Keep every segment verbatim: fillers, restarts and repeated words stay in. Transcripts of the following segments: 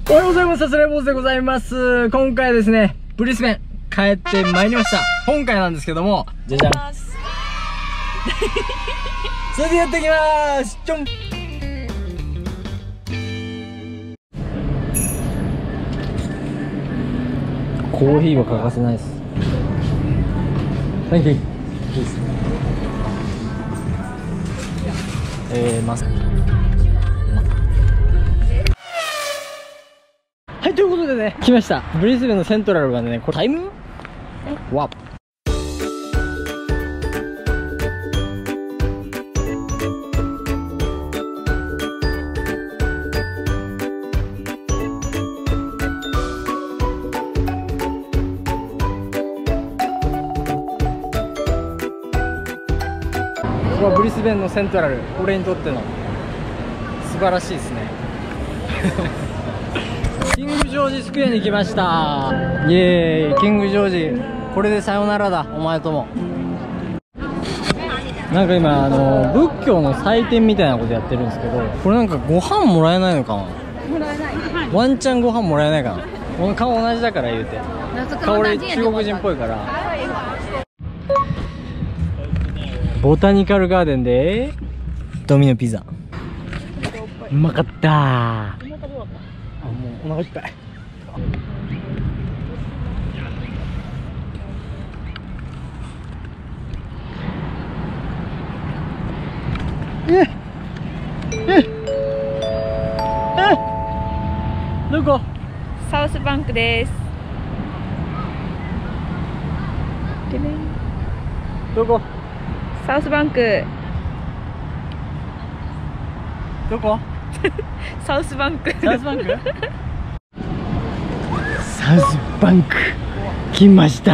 おはようございます。サスレボーズでございます。今回はですね、ブリスベン帰ってまいりました。今回なんですけども、じゃじゃん。それでやっていきまーす。ちょん。コーヒーは欠かせないです。Thank you。えー、マスはい、ということでね、来ました。ブリスベンのセントラルがね、これタイムワープ。ここはブリスベンのセントラル、俺にとっての素晴らしいですね。キングジョージスクエアに来ました。イエーイ、キングジョージ、これでさよならだ、お前とも。なんか今あの仏教の祭典みたいなことやってるんですけど、これなんかご飯もらえないのかな。もらえない。ワンチャンご飯もらえないかな。この顔同じだから言うて、顔俺中国人っぽいから。ボタニカルガーデンでドミノピザ、うまかったー。あ、もうお腹いっぱい。えっえっえっどこ？ サウスバンクです。 どこ？ サウスバンク。 どこ？ サウスバンク。 サウスバンク？サウスバンク来ました。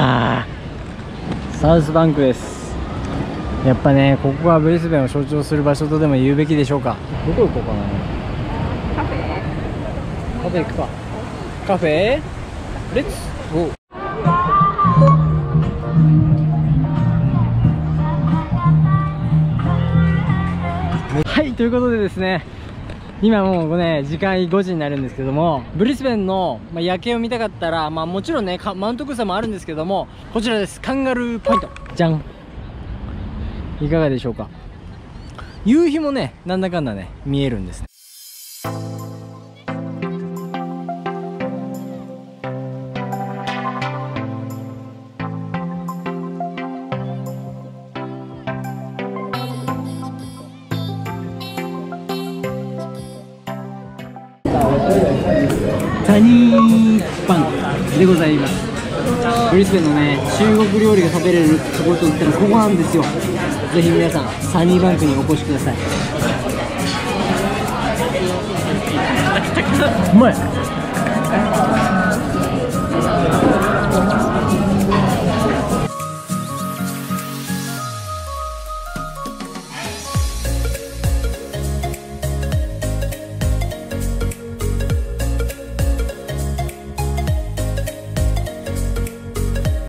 サウスバンクです。やっぱね、ここがブリスベンを象徴する場所とでも言うべきでしょうか。どこ行こうかな。 カフェ。 カフェ行くか。カフェレッツゴー。はい、ということでですね、今もうね、時間ごじになるんですけども、ブリスベンの、まあ、夜景を見たかったら、まあもちろんね、マウントクーサもあるんですけども、こちらです。カンガルーポイント。じゃん。いかがでしょうか。夕日もね、なんだかんだね、見えるんですね。サニーバンクでございます。ブリスベンのね、中国料理が食べれるところといったらここなんですよ。ぜひ皆さんサニーバンクにお越しください。うまい。